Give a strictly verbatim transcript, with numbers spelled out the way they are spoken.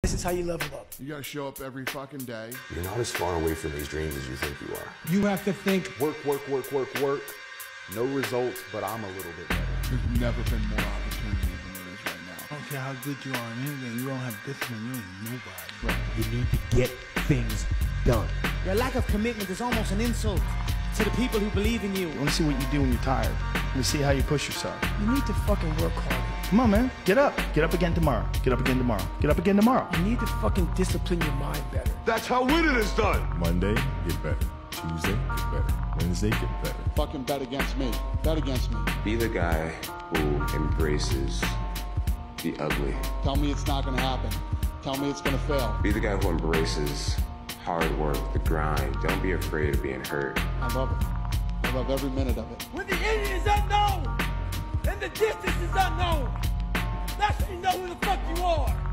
This is how you level up. You gotta show up every fucking day. You're not as far away from these dreams as you think you are. You have to think, work, work, work, work, work. No results, but I'm a little bit better. There's never been more opportunity than there is right now. I don't care how good you are in anything, you don't have discipline, you ain't nobody. Right. You need to get things done. Your lack of commitment is almost an insult to the people who believe in you. I want to see what you do when you're tired. I want to see how you push yourself. You need to fucking work harder. Come on, man. Get up. Get up again tomorrow. Get up again tomorrow. Get up again tomorrow. You need to fucking discipline your mind better. That's how winning is done. Monday, get better. Tuesday, get better. Wednesday, get better. Fucking bet against me. Bet against me. Be the guy who embraces the ugly. Tell me it's not gonna happen. Tell me it's gonna fail. Be the guy who embraces hard work, the grind. Don't be afraid of being hurt. I love it. I love every minute of it. When the end is unknown and the distance is unknown, that's when you know who the fuck you are.